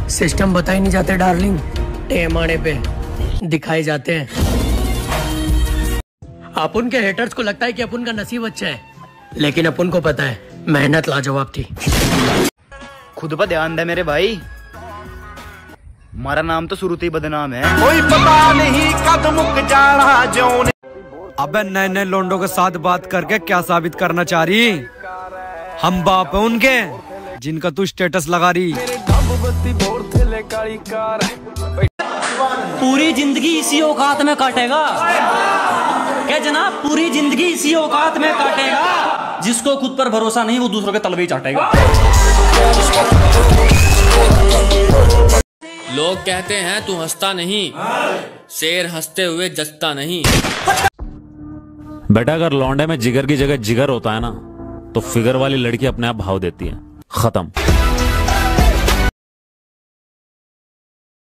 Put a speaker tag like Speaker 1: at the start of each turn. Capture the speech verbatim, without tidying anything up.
Speaker 1: System बताए नहीं जाते डार्लिंग, टेम आने पे दिखाए जाते हैं। अपन के हेटर्स को लगता है कि अपन का नसीब अच्छा है, लेकिन अपन को पता है मेहनत लाजवाब थी।
Speaker 2: खुद पर ध्यान दे मेरे भाई, हमारा नाम तो शुरू से ही बदनाम है। कोई पता नहीं कद मुक जाना जो ने।
Speaker 3: अबे नए नए लोंडों के साथ बात करके क्या साबित करना चाह रही? हम बाप है उनके जिनका तू स्टेटस लगा रही।
Speaker 4: पूरी जिंदगी इसी औकात में काटेगा क्या जनाब? पूरी जिंदगी इसी औकात में काटेगा। जिसको खुद पर भरोसा नहीं वो दूसरों के तलवे ही चाटेगा।
Speaker 5: लोग कहते हैं तू हंसता नहीं, शेर हंसते हुए जचता नहीं।
Speaker 6: बेटा अगर लौंडे में जिगर की जगह जिगर होता है ना, तो फिगर वाली लड़की अपने आप भाव देती है। खत्म।